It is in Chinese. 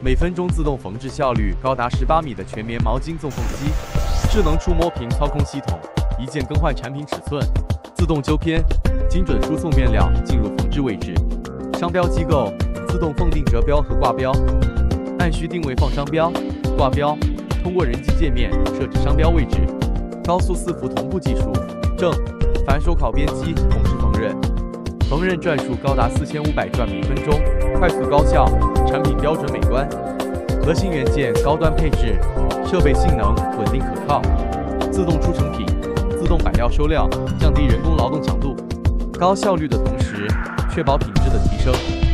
每分钟自动缝制效率高达18米的全棉毛巾纵缝机，智能触摸屏操控系统，一键更换产品尺寸，自动纠偏，精准输送面料进入缝制位置，商标机构自动缝定折标和挂标，按需定位放商标、挂标，通过人机界面设置商标位置，高速4伏同步技术，正、反手烤边机同时缝纫，缝纫转数高达4500转每分钟，快速高效，产品标准美观，核心元件高端配置，设备性能稳定可靠，自动出成品，自动摆料收料，降低人工劳动强度，高效率的同时确保品质的提升。